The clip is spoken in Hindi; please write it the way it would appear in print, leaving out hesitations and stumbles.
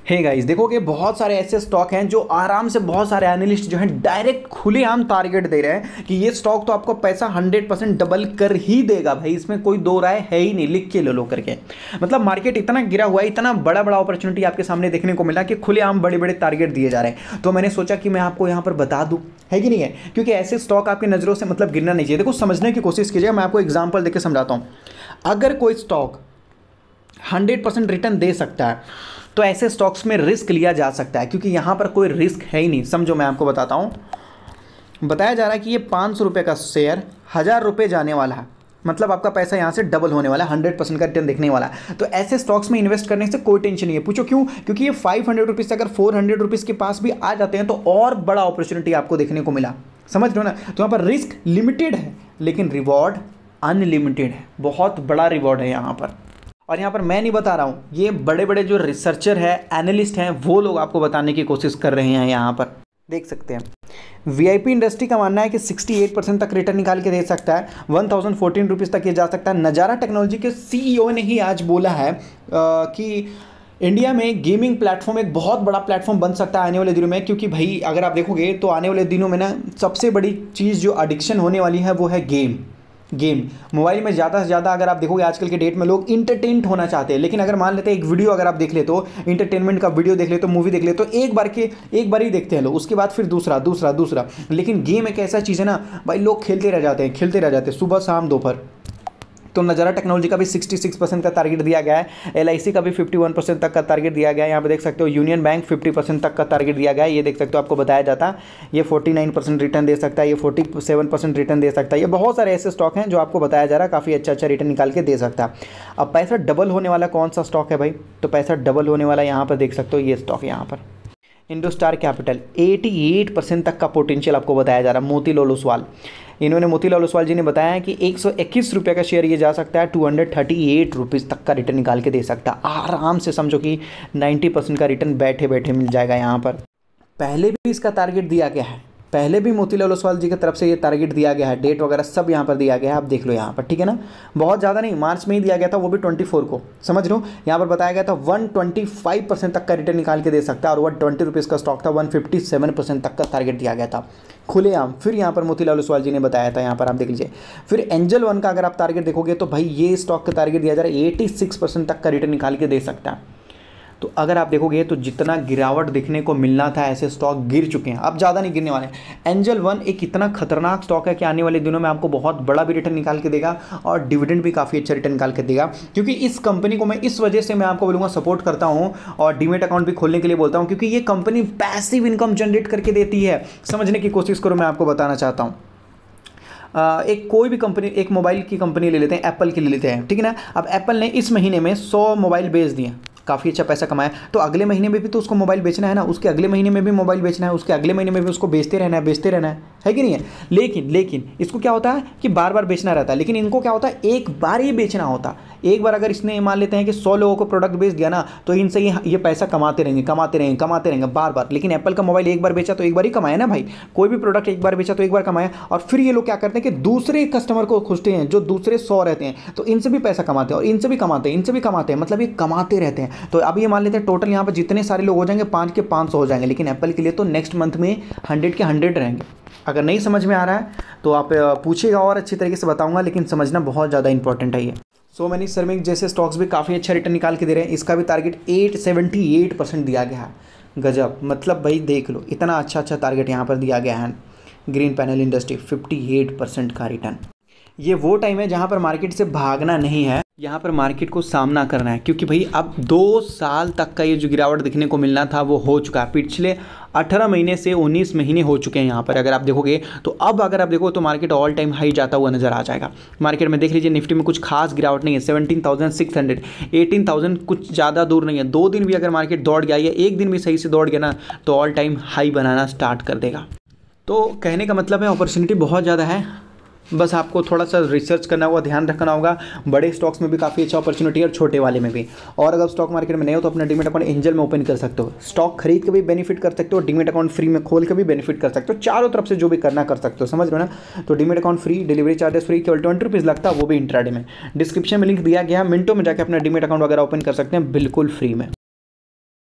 हे गाइस, देखोगे बहुत सारे ऐसे स्टॉक हैं जो आराम से बहुत सारे एनालिस्ट जो हैं डायरेक्ट खुलेआम टारगेट दे रहे हैं कि ये स्टॉक तो आपको पैसा 100% डबल कर ही देगा भाई, इसमें कोई दो राय है ही नहीं, लिख के ले लो करके। मतलब मार्केट इतना गिरा हुआ है, इतना बड़ा बड़ा अपॉर्चुनिटी आपके सामने देखने को मिला कि खुलेआम बड़े बड़े टारगेट दिए जा रहे हैं। तो मैंने सोचा कि मैं आपको यहाँ पर बता दूँ, है कि नहीं है, क्योंकि ऐसे स्टॉक आपकी नज़रों से मतलब गिरना नहीं चाहिए। देखो समझने की कोशिश कीजिए, मैं आपको एग्जाम्पल देकर समझाता हूँ। अगर कोई स्टॉक 100% रिटर्न दे सकता है तो ऐसे स्टॉक्स में रिस्क लिया जा सकता है, क्योंकि यहाँ पर कोई रिस्क है ही नहीं। समझो, मैं आपको बताता हूँ। बताया जा रहा है कि ये 500 रुपये का शेयर 1000 रुपये जाने वाला है, मतलब आपका पैसा यहाँ से डबल होने वाला है, 100% का रिटर्न देखने वाला है। तो ऐसे स्टॉक्स में इन्वेस्ट करने से कोई टेंशन नहीं है। पूछो क्यों? क्योंकि ये 500 रुपीज़ से अगर 400 रुपीज़ के पास भी आ जाते हैं तो और बड़ा अपॉर्चुनिटी आपको देखने को मिला। समझ रहे हो ना? तो यहाँ पर रिस्क लिमिटेड है लेकिन रिवॉर्ड अनलिमिटेड है, बहुत बड़ा रिवॉर्ड है यहाँ पर। और यहाँ पर मैं नहीं बता रहा हूँ, ये बड़े बड़े जो रिसर्चर है, एनालिस्ट हैं, वो लोग आपको बताने की कोशिश कर रहे हैं। यहाँ पर देख सकते हैं, वीआईपी इंडस्ट्री का मानना है कि 68% तक रिटर्न निकाल के दे सकता है, 1014 रुपीज़ तक ये जा सकता है। नज़ारा टेक्नोलॉजी के सीईओ ने ही आज बोला है कि इंडिया में गेमिंग प्लेटफॉर्म एक बहुत बड़ा प्लेटफॉर्म बन सकता है आने वाले दिनों में, क्योंकि भाई अगर आप देखोगे तो आने वाले दिनों में ना सबसे बड़ी चीज़ जो एडिक्शन होने वाली है वो है गेम। मोबाइल में ज़्यादा से ज़्यादा अगर आप देखोगे आजकल के डेट में लोग इंटरटेन होना चाहते हैं, लेकिन अगर मान लेते हैं एक वीडियो अगर आप देख ले तो इंटरटेनमेंट का वीडियो देख ले तो मूवी देख ले तो एक बार ही देखते हैं लोग, उसके बाद फिर दूसरा। लेकिन गेम एक ऐसा चीज़ है ना भाई, लोग खेलते रह जाते हैं सुबह शाम दोपहर। तो नज़ारा टेक्नोलॉजी का भी 66% का टारगेट दिया गया है, LIC का भी 51% तक का टारगेट दिया गया है। यहाँ पे देख सकते हो यूनियन बैंक 50% तक का टारगेट दिया गया है, ये देख सकते हो, आपको बताया जाता है ये 49% रिटर्न दे सकता है, ये 47% रिटर्न दे सकता है। ये बहुत सारे ऐसे स्टॉक हैं जो आपको बताया जा रहा है काफ़ी अच्छा रिटर्न निकाल के दे सकता है। अब पैसा डबल होने वाला कौन सा स्टॉक है भाई? तो पैसा डबल होने वाला यहाँ पर देख सकते हो, ये स्टॉक यहाँ पर इंडोस्टार कैपिटल 88% तक का पोटेंशियल आपको बताया जा रहा है। मोतीलाल ओसवाल, इन्होंने मोतीलाल ओसवाल जी ने बताया है कि 121 रुपये का शेयर ये जा सकता है, 238 रुपीज़ तक का रिटर्न निकाल के दे सकता है आराम से। समझो कि 90% का रिटर्न बैठे बैठे मिल जाएगा यहाँ पर। पहले भी इसका टारगेट दिया गया है, पहले भी मोतीलाल ओसवाल जी की तरफ से ये टारगेट दिया गया है, डेट वगैरह सब यहाँ पर दिया गया है, आप देख लो यहाँ पर, ठीक है ना। बहुत ज़्यादा नहीं, मार्च में ही दिया गया था, वो भी 24 को, समझ लो। यहाँ पर बताया गया था 125% तक का रिटर्न निकाल के दे सकता है, और 120 रुपीज़ का स्टॉक था, 157% तक का टारगेट दिया गया था खुलेआम। फिर यहाँ पर मोतीलाल ओसवाल जी ने बताया था, यहाँ पर आप देख लीजिए। फिर एंजल वन का अगर आप टारगेट देखोगे तो भाई ये स्टॉक का टारगेट दिया जा रहा है 86% तक का रिटर्न निकाल के दे सकता है। तो अगर आप देखोगे तो जितना गिरावट देखने को मिलना था ऐसे स्टॉक गिर चुके हैं, अब ज़्यादा नहीं गिरने वाले हैं। एंजल वन एक इतना खतरनाक स्टॉक है कि आने वाले दिनों में आपको बहुत बड़ा भी रिटर्न निकाल के देगा और डिविडेंड भी काफ़ी अच्छा रिटर्न निकाल के देगा, क्योंकि इस कंपनी को मैं इस वजह से मैं आपको बोलूँगा सपोर्ट करता हूँ और डीमेट अकाउंट भी खोलने के लिए बोलता हूँ, क्योंकि ये कंपनी पैसिव इनकम जनरेट करके देती है। समझने की कोशिश करो, मैं आपको बताना चाहता हूँ। एक कोई भी कंपनी, एक मोबाइल की कंपनी ले लेते हैं, एप्पल की ले लेते हैं, ठीक है ना। अब एप्पल ने इस महीने में 100 मोबाइल बेच दिए, काफ़ी अच्छा पैसा कमाया, तो अगले महीने में भी तो उसको मोबाइल बेचना है ना, उसके अगले महीने में भी मोबाइल बेचना है, उसके अगले महीने में भी उसको बेचते रहना है कि नहीं है। लेकिन इसको क्या होता है कि बार बार बेचना रहता है, लेकिन इनको क्या होता है एक बार ही बेचना होता। एक बार अगर इसने मान लेते हैं कि 100 लोगों को प्रोडक्ट बेच दिया ना, तो इनसे ये पैसा कमाते रहेंगे बार। लेकिन एप्पल का मोबाइल एक बार बेचा तो एक बार ही कमाया ना भाई, कोई भी प्रोडक्ट एक बार बेचा तो एक बार कमाया। और फिर ये लोग क्या करते हैं कि दूसरे कस्टमर को खोजते हैं, जो दूसरे 100 रहते हैं, तो इनसे भी पैसा कमाते हैं और इनसे भी कमाते हैं, मतलब ये कमाते रहते हैं। तो अब ये मान लेते हैं टोटल यहाँ पर जितने सारे लोग हो जाएंगे 5 के 500 हो जाएंगे, लेकिन एप्पल के लिए तो नेक्स्ट मंथ में 100 के 100 रहेंगे। अगर नहीं समझ में आ रहा है तो आप पूछिएगा और अच्छी तरीके से बताऊंगा, लेकिन समझना बहुत ज़्यादा इंपॉर्टेंट है ये। सो मैनी सर्मिक जैसे स्टॉक्स भी काफ़ी अच्छा रिटर्न निकाल के दे रहे हैं, इसका भी टारगेट 878% दिया गया है। गजब, मतलब भाई देख लो, इतना अच्छा टारगेट यहाँ पर दिया गया है। ग्रीन पैनल इंडस्ट्री 58% का रिटर्न। ये वो टाइम है जहाँ पर मार्केट से भागना नहीं है, यहाँ पर मार्केट को सामना करना है, क्योंकि भाई अब 2 साल तक का ये जो गिरावट दिखने को मिलना था वो हो चुका है। पिछले 18 महीने से 19 महीने हो चुके हैं यहाँ पर अगर आप देखोगे तो। अब अगर आप देखो तो मार्केट ऑल टाइम हाई जाता हुआ नजर आ जाएगा। मार्केट में देख लीजिए, निफ्टी में कुछ खास गिरावट नहीं है, 17,600, 18,000 कुछ ज़्यादा दूर नहीं है। 2 दिन भी अगर मार्केट दौड़ गया या एक दिन भी सही से दौड़ गया ना, तो ऑल टाइम हाई बनाना स्टार्ट कर देगा। तो कहने का मतलब है अपॉर्चुनिटी बहुत ज़्यादा है, बस आपको थोड़ा सा रिसर्च करना होगा, ध्यान रखना होगा। बड़े स्टॉक्स में भी काफ़ी अच्छा अपॉर्चुनिटी है और छोटे वाले में भी। और अगर स्टॉक मार्केट में नहीं हो तो अपना डीमेट अकाउंट एंजल में ओपन कर सकते हो, स्टॉक खरीद के भी बेनिफिट कर सकते हो, डीमेट अकाउंट फ्री में खोल के भी बेनिफिट कर सकते हो। चारों तरफ से जो भी करना कर सकते हो, समझ लो ना। तो demat account free, delivery charges free, केवल 20 रुपीज़ लगता है, वो भी इंट्राडे में। डिस्क्रिप्शन में लिंक दिया गया, मिनटों में जाकर अपना डीमेट अकाउंट वगैरह ओपन कर सकते हैं बिल्कुल फ्री में।